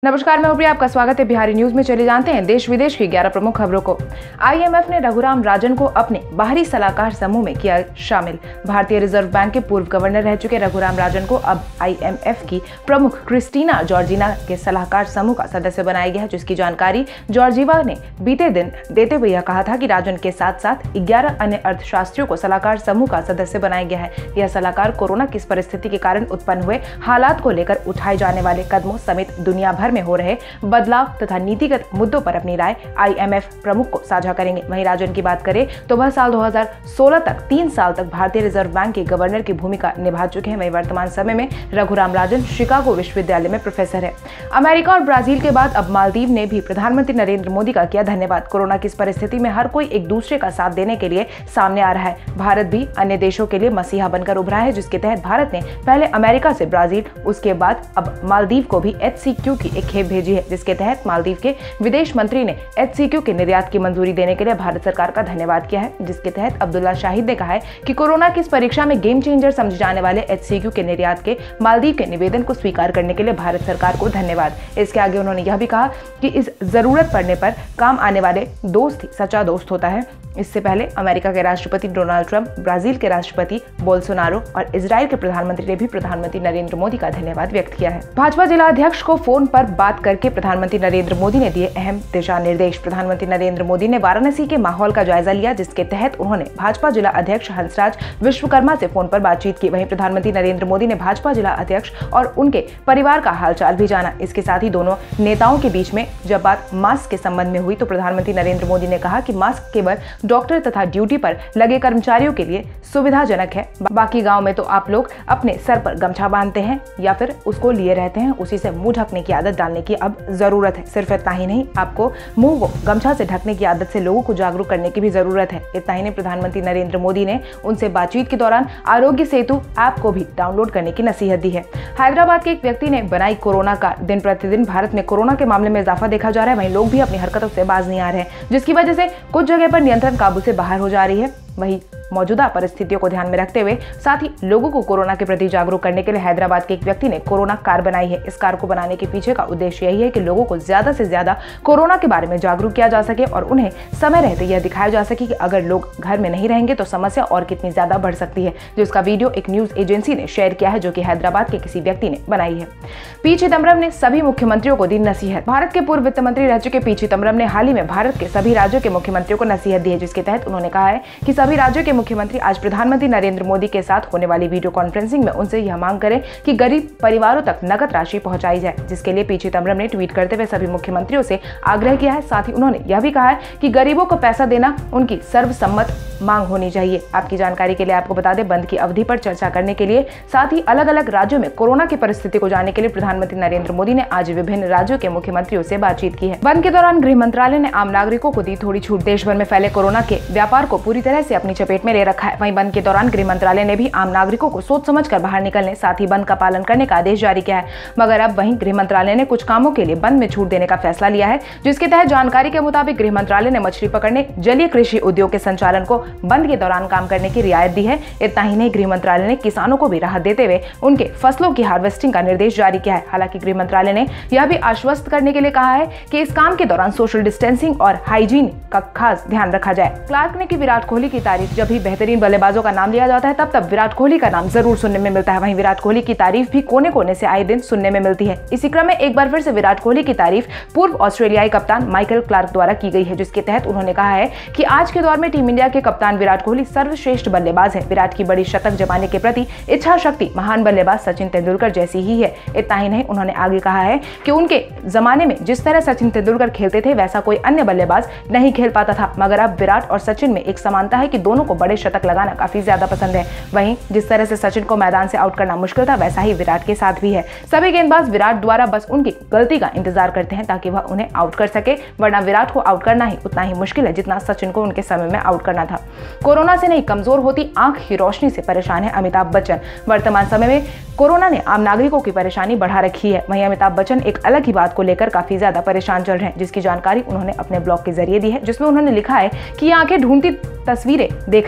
नमस्कार, मैं प्रिया, आपका स्वागत है बिहारी न्यूज में। चले जानते हैं देश विदेश की 11 प्रमुख खबरों को। IMF ने रघुराम राजन को अपने बाहरी सलाहकार समूह में किया शामिल। भारतीय रिजर्व बैंक के पूर्व गवर्नर रह चुके रघुराम राजन को अब IMF की प्रमुख क्रिस्टीना जॉर्जिना के सलाहकार समूह का सदस्य बनाया गया है, जिसकी जानकारी जॉर्जिवा ने बीते दिन देते हुए यह कहा था कि राजन के साथ साथ 11 अन्य अर्थशास्त्रियों को सलाहकार समूह का सदस्य बनाया गया है। यह सलाहकार कोरोना की परिस्थिति के कारण उत्पन्न हुए हालात को लेकर उठाए जाने वाले कदमों समेत दुनिया भर में हो रहे बदलाव तथा नीतिगत मुद्दों पर अपनी राय IMF प्रमुख को साझा करेंगे। वहीं राजन की बात करें तो वह साल 2016 तक 3 साल तक भारतीय रिजर्व बैंक के गवर्नर की भूमिका निभा चुके हैं। वहीं वर्तमान समय में रघुराम राजन शिकागो विश्वविद्यालय में प्रोफेसर है। अमेरिका और ब्राजील के बाद अब मालदीव ने भी प्रधानमंत्री नरेंद्र मोदी का किया धन्यवाद। कोरोना की इस परिस्थिति में हर कोई एक दूसरे का साथ देने के लिए सामने आ रहा है। भारत भी अन्य देशों के लिए मसीहा बनकर उभरा है, जिसके तहत भारत ने पहले अमेरिका से ब्राजील, उसके बाद अब मालदीव को भी HCQ की एक खेप भेजी है, जिसके तहत मालदीव के विदेश मंत्री ने HCQ के निर्यात की मंजूरी देने के लिए भारत सरकार का धन्यवाद किया है। जिसके तहत अब्दुल्ला शाहिद ने कहा है कि कोरोना की इस परीक्षा में गेम चेंजर समझे जाने वाले HCQ के निर्यात के मालदीव के निवेदन को स्वीकार करने के लिए भारत सरकार को धन्यवाद। इसके आगे उन्होंने यह भी कहा कि इस जरूरत पड़ने पर काम आने वाले दोस्त ही सच्चा दोस्त होता है। इससे पहले अमेरिका के राष्ट्रपति डोनाल्ड ट्रंप, ब्राजील के राष्ट्रपति बोल्सोनारो और इजराइल के प्रधानमंत्री ने भी प्रधानमंत्री नरेंद्र मोदी का धन्यवाद व्यक्त किया है। भाजपा जिला अध्यक्ष को फोन पर बात करके प्रधानमंत्री नरेंद्र मोदी ने दिए अहम दिशा निर्देश। प्रधानमंत्री नरेंद्र मोदी ने वाराणसी के माहौल का जायजा लिया, जिसके तहत उन्होंने भाजपा जिला अध्यक्ष हंसराज विश्वकर्मा से फोन पर बातचीत की। वहीं प्रधानमंत्री नरेंद्र मोदी ने भाजपा जिला अध्यक्ष और उनके परिवार का हालचाल भी जाना। इसके साथ ही दोनों नेताओं के बीच में जब बात मास्क के संबंध में हुई तो प्रधानमंत्री नरेंद्र मोदी ने कहा कि मास्क केवल डॉक्टर तथा ड्यूटी पर लगे कर्मचारियों के लिए सुविधाजनक है। बाकी गांव में तो आप लोग अपने सर पर गमछा बांधते हैं या फिर उसको लिए रहते हैं, उसी से मुंह ढकने की आदत डालने की अब जरूरत है। सिर्फ इतना ही नहीं, आपको मुंह को गमछा से ढकने की आदत से लोगों को जागरूक करने की भी जरूरत है। इतना ही नहीं, प्रधानमंत्री नरेंद्र मोदी ने उनसे बातचीत के दौरान आरोग्य सेतु ऐप को भी डाउनलोड करने की नसीहत दी है। हैदराबाद के एक व्यक्ति ने बनाई कोरोना कार्ड। दिन प्रतिदिन भारत में कोरोना के मामले में इजाफा देखा जा रहा है। वहीं लोग भी अपनी हरकतों से बाज नहीं आ रहे हैं, जिसकी वजह से कुछ जगह पर नियंत्रण काबू से बाहर हो जा रही है। वही मौजूदा परिस्थितियों को ध्यान में रखते हुए साथ ही लोगों को कोरोना के प्रति जागरूक करने के लिए हैदराबाद के एक व्यक्ति ने कोरोना कार बनाई है। इस कार को बनाने के पीछे का उद्देश्य यही है कि लोगों को ज्यादा से ज्यादा कोरोना के बारे में जागरूक किया जा सके और उन्हें समय रहते यह दिखाया जा सके कि अगर लोग घर में नहीं रहेंगे तो समस्या और कितनी ज्यादा बढ़ सकती है। जिसका वीडियो एक न्यूज एजेंसी ने शेयर किया है, जो कि हैदराबाद के किसी व्यक्ति ने बनाई है। पी चिदम्बरम ने सभी मुख्यमंत्रियों को दी नसीहत। भारत के पूर्व वित्त मंत्री रह चुके पी चिदम्बरम ने हाल ही में भारत के सभी राज्यों के मुख्यमंत्रियों को नसीहत दी है, जिसके तहत उन्होंने कहा है कि सभी राज्यों के मुख्यमंत्री आज प्रधानमंत्री नरेंद्र मोदी के साथ होने वाली वीडियो कॉन्फ्रेंसिंग में उनसे यह मांग करें कि गरीब परिवारों तक नकद राशि पहुंचाई जाए, जिसके लिए पी चिदम्बरम ने ट्वीट करते हुए सभी मुख्यमंत्रियों से आग्रह किया है। साथ ही उन्होंने यह भी कहा है कि गरीबों को पैसा देना उनकी सर्वसम्मत मांग होनी चाहिए। आपकी जानकारी के लिए आपको बता दें, बंद की अवधि पर चर्चा करने के लिए साथ ही अलग अलग राज्यों में कोरोना की परिस्थिति को जानने के लिए प्रधानमंत्री नरेंद्र मोदी ने आज विभिन्न राज्यों के मुख्यमंत्रियों से बातचीत की है। बंद के दौरान गृह मंत्रालय ने आम नागरिकों को दी थोड़ी छूट। देश भर में फैले कोरोना के व्यापार को पूरी तरह से अपनी चपेट में ले रखा है। वहीं बंद के दौरान गृह मंत्रालय ने भी आम नागरिकों को सोच समझकर बाहर निकलने, साथ ही बंद का पालन करने का आदेश जारी किया है। मगर अब वहीं गृह मंत्रालय ने कुछ कामों के लिए बंद में छूट देने का फैसला लिया है, जिसके तहत जानकारी के मुताबिक गृह मंत्रालय ने मछली पकड़ने, जलीय कृषि उद्योग के संचालन को बंद के दौरान काम करने की रियायत दी है। इतना ही नहीं, गृह मंत्रालय ने किसानों को भी राहत देते हुए उनके फसलों की हार्वेस्टिंग का निर्देश जारी किया है। हालांकि गृह मंत्रालय ने यह भी आश्वस्त करने के लिए कहा है कि इस काम के दौरान सोशल डिस्टेंसिंग और हाइजीन का खास ध्यान रखा जाए। क्लार्क ने की विराट कोहली की तारीफ। जब भी बेहतरीन बल्लेबाजों का नाम लिया जाता है तब विराट कोहली का नाम जरूर सुनने में मिलता है। वहीं विराट कोहली की तारीफ भी कोने कोने से आए दिन सुनने में मिलती है। इसी क्रम में एक बार फिर से विराट कोहली की तारीफ पूर्व ऑस्ट्रेलियाई कप्तान माइकल क्लार्क द्वारा की गई है, जिसके तहत उन्होंने कहा है कि आज के दौर में टीम इंडिया के कप्तान विराट कोहली सर्वश्रेष्ठ बल्लेबाज है। विराट की बड़ी शतक जमाने के प्रति इच्छा शक्ति महान बल्लेबाज सचिन तेंदुलकर जैसी ही है। इतना ही नहीं, उन्होंने आगे कहा है कि उनके जमाने में जिस तरह सचिन तेंदुलकर खेलते थे वैसा कोई अन्य बल्लेबाज नहीं खेल पाता था, मगर अब विराट और सचिन में एक समानता है कि दोनों को बड़े शतक लगाना काफी ज्यादा पसंद है। वहीं जिस तरह से सचिन को मैदान से आउट करना मुश्किल था, वैसा ही विराट के साथ भी है। सभी गेंदबाज विराट द्वारा बस उनकी गलती का इंतजार करते हैं ताकि वह उन्हें आउट कर सके, वरना विराट को आउट करना ही उतना ही मुश्किल है जितना सचिन को उनके समय में आउट करना था। कोरोना से नहीं, कमजोर होती आंख की रोशनी से परेशान है अमिताभ बच्चन। वर्तमान समय में कोरोना ने आम नागरिकों की परेशानी बढ़ा रखी है। वहीं अमिताभ बच्चन एक अलग ही बात को लेकर काफी ज्यादा परेशान चल रहे हैं, जिसकी जानकारी उन्होंने अपने ब्लॉग के जरिए दी है, जिसमें उन्होंने लिखा है कि आंखें ढूंढती तस्वीरें देख रहे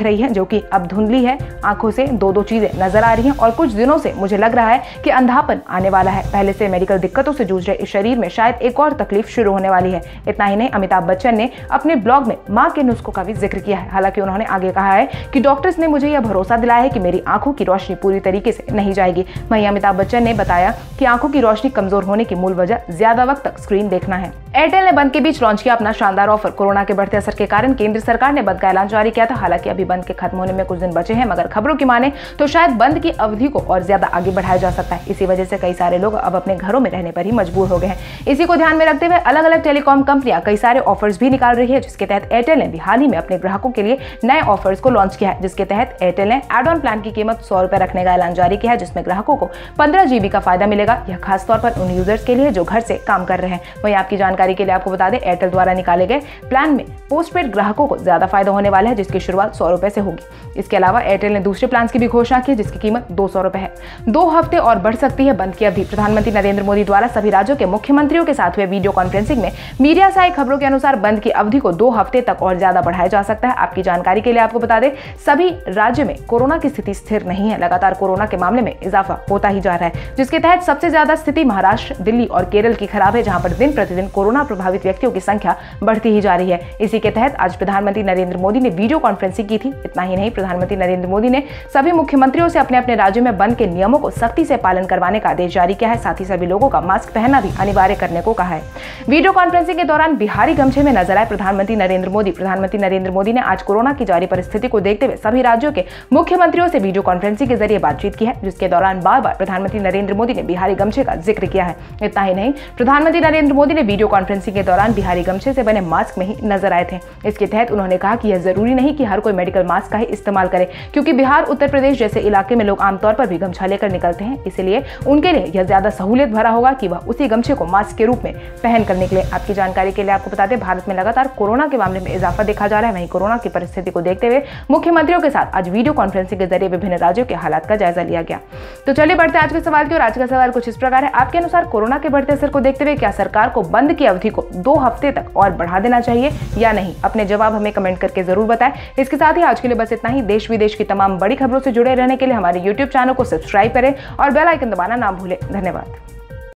रही है जो कि अब धुंधली है। आंखों से दो चीजें नजर आ रही हैं और कुछ दिनों से मुझे लग रहा है कि अंधापन आने वाला है। पहले से मेडिकल दिक्कतों से जूझ रहे इस शरीर में शायद एक और तकलीफ शुरू होने वाली है। इतना ही नहीं, अमिताभ बच्चन ने अपने ब्लॉग में मां के नुस्खों का भी जिक्र किया है। हालांकि उन्होंने आगे कहा है कि डॉक्टर्स ने मुझे यह भरोसा दिलाया है कि मेरी आंखों की रोशनी पूरी तरीके से नहीं जाएगी। वहीं अमिताभ बच्चन ने बताया कि आंखों की रोशनी कमजोर होने की मूल वजह ज्यादा वक्त तक स्क्रीन देखना है। एयरटेल ने बंद के बीच लॉन्च किया अपना शानदार ऑफर। कोरोना के बढ़ते असर के कारण केंद्र सरकार ने बंद का ऐलान जारी किया था। हालांकि अभी बंद के खत्म होने में कुछ दिन बचे हैं, मगर खबरों की माने तो शायद बंद की अवधि को और ज्यादा आगे बढ़ाया जा सकता है। इसी वजह से कई सारे लोग अब अपने घरों में रहने पर ही मजबूर हो गए हैं। इसी को ध्यान में रखते हुए अलग अलग टेलीकॉम कंपनियां कई सारे ऑफर्स भी निकाल रही है, जिसके तहत एयरटेल ने भी हाल ही में अपने ग्राहकों के लिए नए ऑफर्स को लॉन्च किया है। जिसके तहत एयरटेल ने एड ऑन प्लान की कीमत 100 रुपए रखने का ऐलान जारी किया है, जिसमें ग्राहकों को 15 GB का फायदा मिलेगा। यह खासतौर पर उन यूजर्स के लिए जो घर से काम कर रहे हैं। वहीं आपकी जानकारी के लिए आपको बता दें, एयरटेल द्वारा निकाले गए प्लान में पोस्टपेड ग्राहकों को ज्यादा फायदा होने वाला है, जिसकी शुरुआत 100 रुपए से होगी। इसके अलावा एयरटेल ने दूसरे प्लान की भी घोषणा की, जिसकी कीमत 200 रुपए है। 2 हफ्ते और बढ़ सकती है बंद की अवधि। प्रधानमंत्री नरेंद्र मोदी द्वारा सभी राज्यों के मुख्यमंत्रियों के साथ हुए वीडियो कॉन्फ्रेंसिंग में मीडिया से आई खबरों के अनुसार बंद की अवधि को 2 हफ्ते तक और ज्यादा बढ़ाया जा सकता है। आपकी जानकारी के लिए आपको बता दें, सभी राज्य में कोरोना की स्थिति स्थिर नहीं है। लगातार कोरोना के मामले में इजाफा होता ही जा रहा है, जिसके तहत सबसे ज्यादा स्थिति महाराष्ट्र, दिल्ली और केरल की खराब है, जहां पर दिन प्रतिदिन कोरोना प्रभावित व्यक्तियों की संख्या बढ़ती ही जा रही है। इसी के तहत आज प्रधानमंत्री नरेंद्र मोदी ने वीडियो कॉन्फ्रेंसिंग की थी। इतना ही नहीं, प्रधानमंत्री नरेंद्र मोदी ने सभी मुख्यमंत्रियों से अपने अपने राज्यों में बंद के नियमों को सख्ती से पालन करवाने का आदेश जारी किया है। साथ ही सभी लोगों का मास्क पहनना भी अनिवार्य करने को कहा है। वीडियो कॉन्फ्रेंसिंग के दौरान बिहारी गमछे में नजर आए प्रधानमंत्री नरेंद्र मोदी। प्रधानमंत्री नरेंद्र मोदी ने आज कोरोना की जारी परिस्थिति को देखते हुए सभी राज्यों के मुख्यमंत्रियों से वीडियो कॉन्फ्रेंसिंग के जरिए बातचीत की है, जिसके दौरान बार बार प्रधानमंत्री नरेंद्र मोदी ने बिहारी गमछे का जिक्र किया है। इतना ही नहीं, प्रधानमंत्री नरेंद्र मोदी ने वीडियो कॉन्फ्रेंसिंग के दौरान बिहारी गमछे से बने मास्क में ही नजर आए थे। इसके तहत उन्होंने कहा कि यह जरूरी नहीं कि हर कोई मेडिकल मास्क का ही इस्तेमाल करे, क्योंकि बिहार, उत्तर प्रदेश जैसे इलाके में लोग आमतौर पर भी गमछा लेकर निकलते हैं। इसलिए उनके लिए यह ज्यादा सहूलियत भरा होगा कि वह उसी गमछे को मास्क के रूप में पहन कर निकले। आपकी जानकारी के लिए आपको बता दें, भारत में लगातार कोरोना के मामले में इजाफा देखा जा रहा है। वहीं कोरोना की परिस्थिति को देखते हुए मुख्यमंत्रियों के साथ आज वीडियो कॉन्फ्रेंसिंग के जरिए विभिन्न राज्यों के हालात का जायजा लिया गया। तो चलिए बढ़ते आज के सवाल की ओर। आज का सवाल कुछ इस प्रकार है, आपके अनुसार कोरोना के बढ़ते असर को देखते हुए क्या सरकार को बंद की अवधि को 2 हफ्ते तक और बढ़ा देना चाहिए या नहीं? अपने जवाब हमें कमेंट करके जरूर बताएं। इसके साथ ही आज के लिए बस इतना ही। देश विदेश की तमाम बड़ी खबरों से जुड़े रहने के लिए हमारे YouTube चैनल को सब्सक्राइब करें और बेल आइकन दबाना ना भूलें। धन्यवाद।